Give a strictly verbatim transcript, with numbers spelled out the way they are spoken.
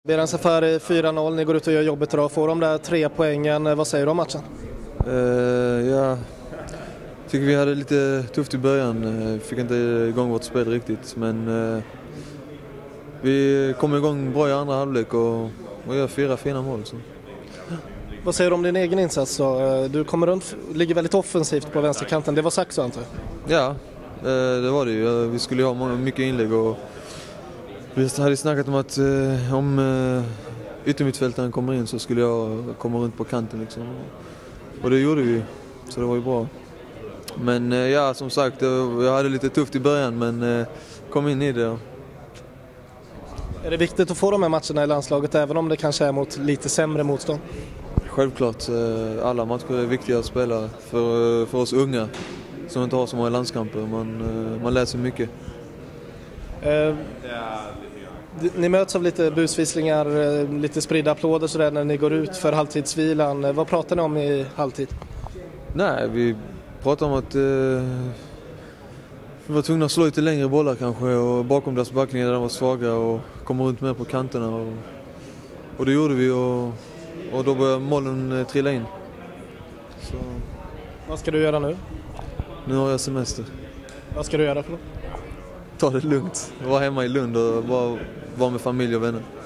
B R S F R fyra noll, ni går ut och gör jobbet idag. Får de där tre poängen, vad säger du om matchen? Uh, ja, tycker vi hade lite tufft i början. Uh, fick inte igång vårt spel riktigt, men uh, vi kom igång bra i andra halvlek och, och gör fyra fina mål. Så. Vad säger du om din egen insats då? Du kommer runt, ligger väldigt offensivt på vänsterkanten. Det var Saxo, antar jag? Ja, uh, det var det ju. Vi skulle ha många, mycket inlägg och vi hade snackat om att uh, om uh, yttermittfältaren kommer in så skulle jag komma runt på kanten liksom. Och det gjorde vi, så det var ju bra. Men ja, som sagt, jag hade lite tufft i början, men kom in i det. Är det viktigt att få de här matcherna i landslaget, även om det kanske är mot lite sämre motstånd? Självklart, alla matcher är viktiga att spela för, för oss unga som inte har så många landskamper. Man, man läser mycket. Eh, ni möts av lite busvisslingar, lite spridda applåder så där när ni går ut för halvtidsvilan. Vad pratar ni om i halvtid? Nej, vi pratar om att eh, vi var tvungna att slå lite längre bollar kanske och bakom deras backlingar där de var svaga och komma runt mer på kanterna. Och, och det gjorde vi och, och då började målen eh, trilla in. Så. Vad ska du göra nu? Nu har jag semester. Vad ska du göra för något? Ta det lugnt. Vara hemma i Lund och vara, vara med familj och vänner.